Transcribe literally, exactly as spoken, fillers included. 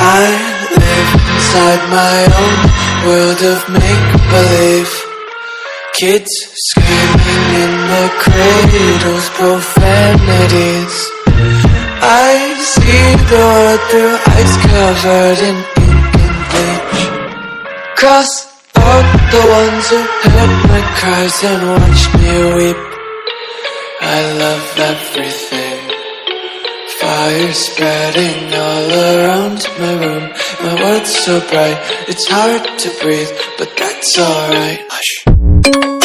I live inside my own world of make-believe. Kids screaming in the cradles, profanities. I see the world through eyes covered in ink and bleach. Cross out the ones who heard my cries and watched me weep. I love everything. Fire spreading all around my room. My world's so bright, it's hard to breathe, but that's alright. Hush.